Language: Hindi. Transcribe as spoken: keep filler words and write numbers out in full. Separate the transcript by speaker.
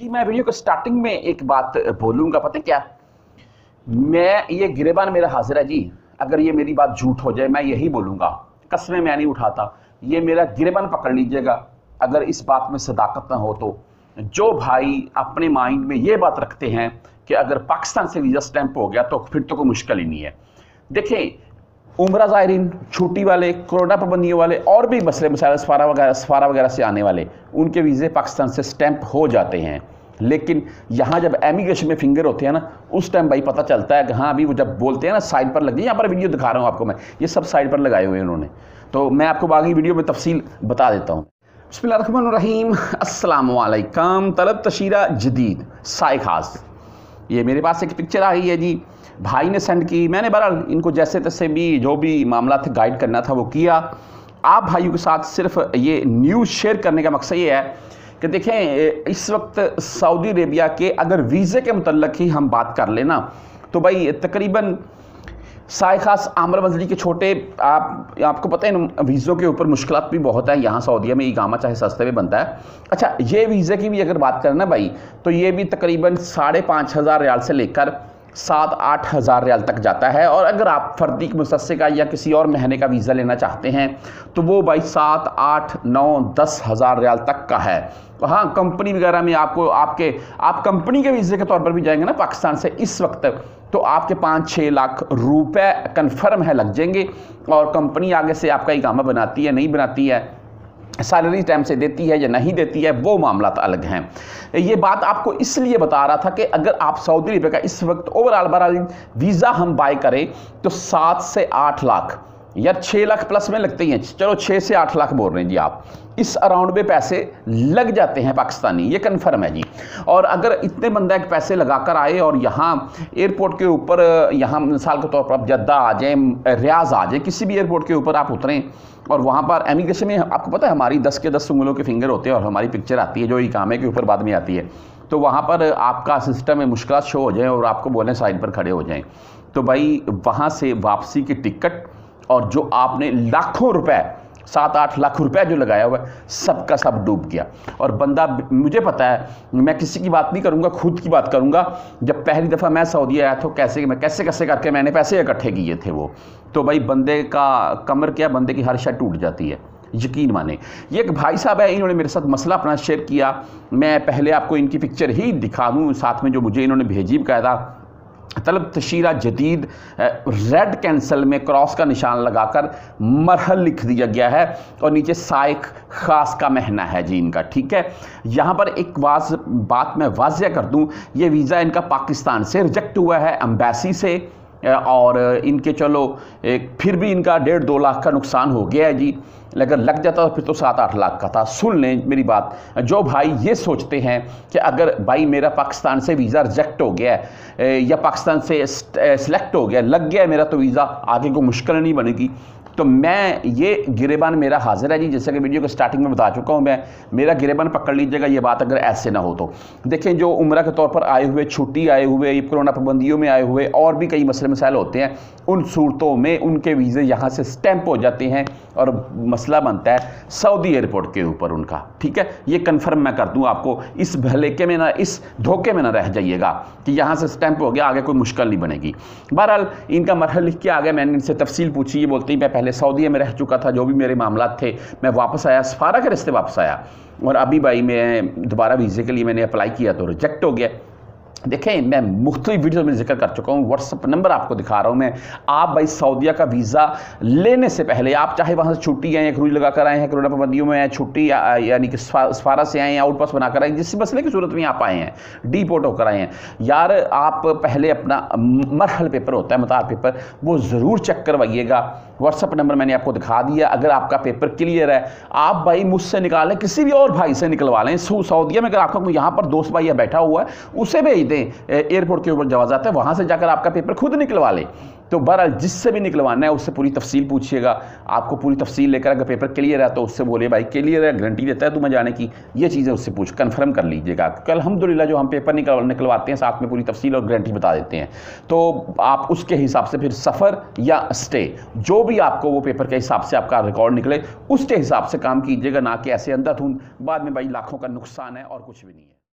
Speaker 1: जी, मैं वीडियो के स्टार्टिंग में एक बात बोलूंगा, पता है क्या? मैं ये गिरेबान मेरा हाजिर है जी। अगर ये मेरी बात झूठ हो जाए मैं यही बोलूंगा, कसमें मैं नहीं उठाता। ये मेरा गिरेबान पकड़ लीजिएगा अगर इस बात में सदाकत ना हो तो। जो भाई अपने माइंड में ये बात रखते हैं कि अगर पाकिस्तान से वीज़ा स्टैंप हो गया तो फिर तो कोई मुश्किल ही नहीं है। देखें, उम्रा ज़ायरीन, छुट्टी वाले, कोरोना पाबंदियों वाले और भी मसले मसाइल सफारा वगैरह सफारा वगैरह से आने वाले, उनके वीज़े पाकिस्तान से स्टैंप हो जाते हैं। लेकिन यहाँ जब एमिग्रेशन में फिंगर होते हैं ना, उस टाइम भाई पता चलता है कि हाँ अभी वो जब बोलते हैं ना साइड पर लग जाए। यहाँ पर वीडियो दिखा रहा हूँ आपको मैं, ये सब साइड पर लगाए हुए हैं उन्होंने, तो मैं आपको बाकी वीडियो में तफसील बता देता हूँ। बिस्मिल्लाहिर्रहमानिर्रहीम, अस्सलाम वालेकुम। तलब तशीरा जदीद साय खास, ये मेरे पास एक पिक्चर आई है जी, भाई ने सेंड की। मैंने बहरहाल इनको जैसे तैसे भी जो भी मामला थे गाइड करना था वो किया। आप भाइयों के साथ सिर्फ ये न्यूज़ शेयर करने का मकसद ये है कि देखें, इस वक्त सऊदी अरेबिया के अगर वीज़े के मुतल्लिक ही हम बात कर लेना तो भाई तकरीबन साय खास आमर मंजली के छोटे, आप आपको पता है वीज़ों के ऊपर मुश्किलात भी बहुत है यहाँ सऊदीया में। इकामा चाहे सस्ते में बनता है। अच्छा, ये वीज़े की भी अगर बात करें ना भाई, तो ये भी तकरीबन साढ़े पाँच हज़ार रियाल से लेकर सात आठ हज़ार रियाल तक जाता है। और अगर आप फर्दी मुसस्से का या किसी और महीने का वीज़ा लेना चाहते हैं तो वो भाई सात आठ नौ दस हज़ार रियाल तक का है। तो हाँ, कंपनी वगैरह में आपको आपके आप कंपनी के वीज़े के तौर पर भी जाएंगे ना पाकिस्तान से इस वक्त, तो आपके पाँच छः लाख रुपए कन्फर्म है लग जाएंगे। और कंपनी आगे से आपका इकामा बनाती है नहीं बनाती है, सैलरी टाइम से देती है या नहीं देती है, वो मामला अलग हैं। ये बात आपको इसलिए बता रहा था कि अगर आप सऊदी अरब का इस वक्त ओवरऑल बहरहाल वीज़ा हम बाय करें तो सात से आठ लाख या छः लाख प्लस में लगते ही हैं, चलो छः से आठ लाख बोल रहे हैं जी आप, इस अराउंड में पैसे लग जाते हैं पाकिस्तानी, ये कन्फर्म है जी। और अगर इतने बंदा एक पैसे लगाकर आए और यहाँ एयरपोर्ट के ऊपर, यहाँ मिसाल के तौर पर आप जद्दा आ जाएँ, रियाज आ जाए, किसी भी एयरपोर्ट के ऊपर आप उतरें और वहाँ पर एमिग्रेशन में आपको पता है हमारी दस के दस उंगलों के फिंगर होते हैं और हमारी पिक्चर आती है जो इकामे के ऊपर बाद में आती है। तो वहाँ पर आपका सिस्टम में मुश्किल शो हो जाए और आपको बोलें साइड पर खड़े हो जाएं, तो भाई वहाँ से वापसी की टिकट और जो आपने लाखों रुपए, सात आठ लाख रुपए जो लगाया हुआ है, सब का सब डूब गया। और बंदा, मुझे पता है, मैं किसी की बात नहीं करूंगा, खुद की बात करूंगा। जब पहली दफ़ा मैं सऊदी आया था, कैसे मैं कैसे कैसे करके मैंने पैसे इकट्ठे किए थे वो, तो भाई बंदे का कमर क्या, बंदे की हर शय टूट जाती है, यकीन माने। ये एक भाई साहब है, इन्होंने मेरे साथ मसला अपना शेयर किया। मैं पहले आपको इनकी पिक्चर ही दिखा दूँ साथ में, जो मुझे इन्होंने भेजी बकायदा। तलब तशीरा जदीद रेड कैंसल में क्रॉस का निशान लगाकर मरहल लिख दिया गया है और नीचे साइक खास का महीना है जी इनका, ठीक है। यहाँ पर एक वाज बात मैं वाज़िया कर दूँ, ये वीज़ा इनका पाकिस्तान से रिजेक्ट हुआ है, एम्बेसी से, और इनके चलो एक फिर भी इनका डेढ़ दो लाख का नुकसान हो गया है जी। अगर लग जाता तो फिर तो सात आठ लाख का था। सुन लें मेरी बात, जो भाई ये सोचते हैं कि अगर भाई मेरा पाकिस्तान से वीज़ा रिजेक्ट हो गया है या पाकिस्तान से सेलेक्ट हो गया, लग गया मेरा तो वीज़ा, आगे को मुश्किल नहीं बनेगी, तो मैं ये गिरेबान मेरा हाजिर है जी। जैसे कि वीडियो के स्टार्टिंग में बता चुका हूँ मैं, मेरा गिरेबान पकड़ लीजिएगा ये बात अगर ऐसे ना हो तो। देखें, जो उम्रा के तौर पर आए हुए, छुट्टी आए हुए, कोरोना पाबंदियों में आए हुए और भी कई मसले मसाइल होते हैं, उन सूरतों में उनके वीज़े यहाँ से स्टैंप हो जाते हैं और मसला बनता है सऊदी एयरपोर्ट के ऊपर उनका, ठीक है। ये कन्फर्म मैं कर दूँ आपको, इस भलेके में ना, इस धोखे में ना रह जाइएगा कि यहाँ से स्टैंप हो गया, आगे कोई मुश्किल नहीं बनेगी। बहरहाल इनका मरहल लिख के आ गया, मैंने इनसे तफसील पूछी। ये बोलते ही मैं पहले सऊदीया में रह चुका था, जो भी मेरे मामला थे, मैं वापस आया, सफारा के रिश्ते वापस आया, और अभी भाई मैं दोबारा वीज़े के लिए मैंने अप्लाई किया तो रिजेक्ट हो गया। देखें, मैं मुख्तलिफ वीडियो में जिक्र कर चुका हूँ, व्हाट्सअप नंबर आपको दिखा रहा हूँ मैं। आप भाई सऊदीया का वीज़ा लेने से पहले, आप चाहे वहाँ से छुट्टी आए, क्रूज लगा कर आए हैं, कोरोना पाबंदियों में आए, छुट्टी या, यानी कि सफारा से आए हैं, आउट पास बनाकर आए, जिस मसले की सूरत में आप आए हैं, डीपोर्ट होकर आए हैं, यार आप पहले अपना मरहल पेपर होता है, मतार पेपर, वो ज़रूर चेक करवाइएगा। व्हाट्सअप नंबर मैंने आपको दिखा दिया। अगर आपका पेपर क्लियर है, आप भाई मुझसे निकालें, किसी भी और भाई से निकलवा लें। सऊदीया में अगर आपका यहाँ पर दोस्त भाई बैठा हुआ है, उसे भेज दें, एयरपोर्ट के ऊपर जवाज़ आता है, वहाँ से जाकर आपका पेपर खुद निकलवा ले। तो बहरहाल जिससे भी निकलवाना है उससे पूरी तफसील पूछिएगा। आपको पूरी तफसील लेकर अगर पेपर क्लियर है तो उससे बोलिए भाई क्लियर है, गारंटी देता है तुम्हें जाने की, ये चीज़ें उससे पूछ कन्फर्म कर लीजिएगा। कल अल्हम्दुलिल्लाह जो हम पेपर निकल निकलवाते हैं साथ में पूरी तफसील और गारंटी बता देते हैं, तो आप उसके हिसाब से फिर सफ़र या स्टे, जो भी आपको वो पेपर के हिसाब से आपका रिकॉर्ड निकले, उसके हिसाब से काम कीजिएगा, ना कि ऐसे अंधाधुंध बाद में भाई लाखों का नुकसान है और कुछ भी नहीं है।